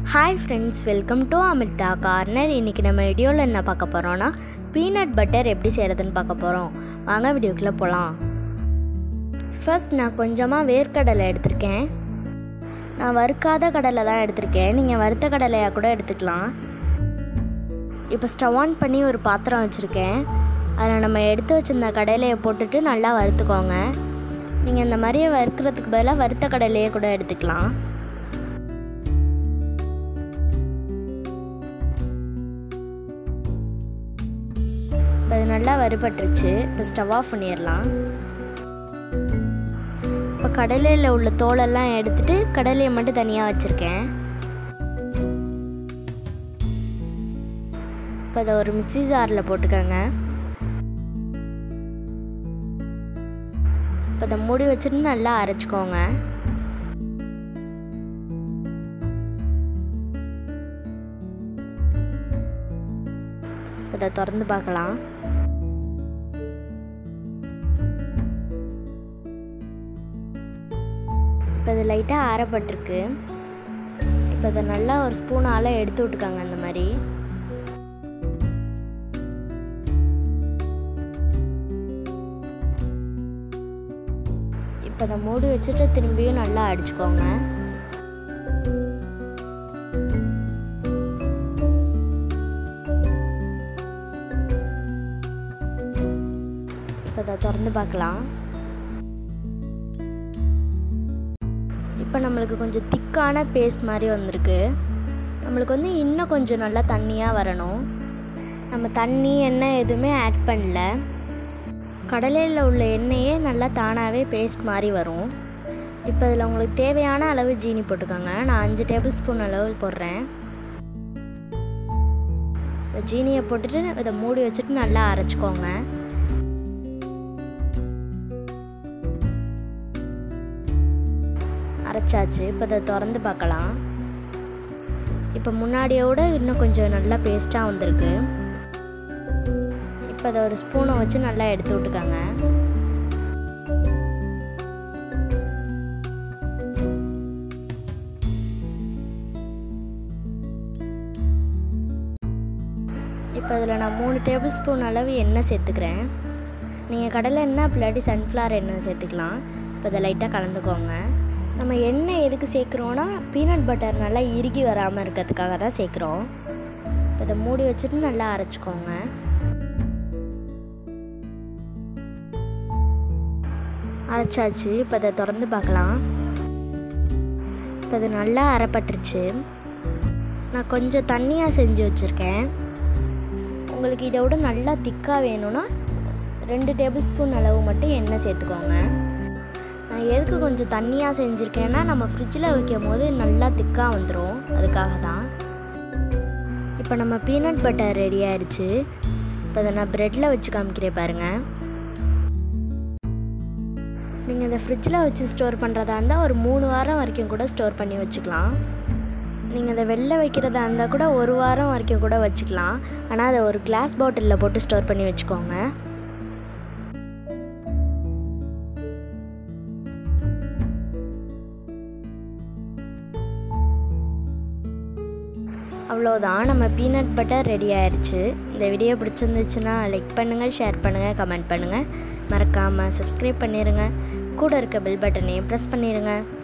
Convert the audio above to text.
Hi friends, welcome to Amrita Corner. இன்னைக்கு நம்ம வீடியோல என்ன பார்க்க போறோம்னா பீனட் பட்டர் எப்படி செய்யறதுன்னு பார்க்க போறோம். வாங்க வீடியோக்குள்ள போலாம். ஃபர்ஸ்ட் நான் கொஞ்சமா வேர்க்கடலை எடுத்துர்க்கேன். நான் வறுக்காத கடலை தான் எடுத்துர்க்கேன். நீங்க வறுத்த கடலையா கூட எடுத்துக்கலாம். இப்போ ஸ்டவ் ஆன் பண்ணி ஒரு பாத்திரம் வச்சிருக்கேன். அதில் நம்ம எடுத்து வச்சிருந்த கடலையை போட்டுட்டு நல்லா வறுத்துக்கோங்க. நீங்க இந்த மாதிரியே வறுக்கிறதுக்கு பதிலாக வறுத்த கடலையே கூட எடுத்துக்கலாம். இப்போ அது நல்லா வறுபட்டுருச்சு. இப்போ ஸ்டவ் ஆஃப் பண்ணிடலாம். இப்போ கடலையில் உள்ள தோலெல்லாம் எடுத்துட்டு கடலையை மட்டும் தனியாக வச்சுருக்கேன். இப்போ அதை ஒரு மிக்ஸி ஜாரில் போட்டுக்கோங்க. இப்போ அதை மூடி வச்சுட்டு நல்லா அரைச்சிக்கோங்க. இதை திறந்து பார்க்கலாம். இப்போ இது லைட்டாக ஆறப்பட்டிருக்கு. இப்போ இதை நல்லா ஒரு ஸ்பூனால் எடுத்து விட்டுக்காங்க. அந்த மாதிரி இப்போ அதை மூடி வச்சுட்டு திரும்பியும் நல்லா அடிச்சுக்கோங்க. இப்போ அதை திறந்து பார்க்கலாம். இப்போ நம்மளுக்கு கொஞ்சம் திக்கான பேஸ்ட் மாதிரி வந்திருக்கு. நம்மளுக்கு இன்னும் கொஞ்சம் நல்லா தண்ணியாக வரணும். நம்ம தண்ணி எண்ணெய் எதுவுமே ஆட் பண்ணல. கடலையில் உள்ள எண்ணெயே நல்லா தானாகவே பேஸ்ட் மாதிரி வரும். இப்போ இதில் உங்களுக்கு தேவையான அளவு ஜீனி போட்டுக்கோங்க. நான் 5 டேபிள் ஸ்பூன் அளவு போடுறேன். ஜீனியை போட்டுட்டு இதை மூடி வச்சுட்டு நல்லா அரைச்சிக்கோங்க. அரைச்சாச்சு. இப்போ அதை திறந்து பார்க்கலாம். இப்போ முன்னாடியோட இன்னும் கொஞ்சம் நல்லா பேஸ்ட்டாக வந்திருக்கு. இப்போ அதை ஒரு ஸ்பூனை வச்சு நல்லா எடுத்து விட்டுக்காங்க. இப்போ அதில் நான் 3 டேபிள் ஸ்பூன் அளவு எண்ணெய் சேர்த்துக்கிறேன். நீங்கள் கடலை எண்ணெய் இல்லாட்டி சன்ஃப்ளவர் எண்ணெய் சேர்த்துக்கலாம். இப்போ அதை லைட்டாக கலந்துக்கோங்க. நம்ம எண்ணெய் எதுக்கு சேர்க்குறோன்னா பீனட் பட்டர் நல்லா இறுகி வராமல் இருக்கிறதுக்காக தான் சேர்க்குறோம். இப்போ இதை மூடி வச்சுட்டு நல்லா அரைச்சிக்கோங்க. அரைச்சாச்சு. இப்போ அதை திறந்து பார்க்கலாம். இப்போ அது நல்லா அரைப்பட்டுருச்சு. நான் கொஞ்சம் தண்ணியாக செஞ்சு வச்சுருக்கேன். உங்களுக்கு இதை விட நல்லா திக்காக வேணும்னா 2 டேபிள் ஸ்பூன் அளவு மட்டும் எண்ணெய் சேர்த்துக்கோங்க. நான் எதுக்கு கொஞ்சம் தண்ணியாக செஞ்சுருக்கேன்னா நம்ம ஃப்ரிட்ஜில் வைக்கும் போது நல்லா திக்காக வந்துடும். அதுக்காக தான். இப்போ நம்ம பீனட் பட்டர் ரெடி ஆயிடுச்சு. இப்போ அதை நான் ப்ரெட்டில் வச்சு காமிக்கிறேன் பாருங்கள். நீங்கள் இதை ஃப்ரிட்ஜில் வச்சு ஸ்டோர் பண்ணுறதா இருந்தால் ஒரு 3 வாரம் வரைக்கும் கூட ஸ்டோர் பண்ணி வச்சுக்கலாம். நீங்கள் அதை வெளில வைக்கிறதா இருந்தால் கூட 1 வாரம் வரைக்கும் கூட வச்சுக்கலாம். ஆனால் அதை ஒரு கிளாஸ் பாட்டிலில் போட்டு ஸ்டோர் பண்ணி வச்சுக்கோங்க. அவ்வளோதான், நம்ம பீனட் பட்டர் ரெடி ஆயிடுச்சு. இந்த வீடியோ பிடிச்சிருந்துச்சுன்னா லைக் பண்ணுங்கள், ஷேர் பண்ணுங்கள், கமெண்ட் பண்ணுங்கள். மறக்காமல் சப்ஸ்கிரைப் பண்ணிடுங்க. கூட இருக்க பெல் பட்டனையும் ப்ரெஸ் பண்ணிடுங்க.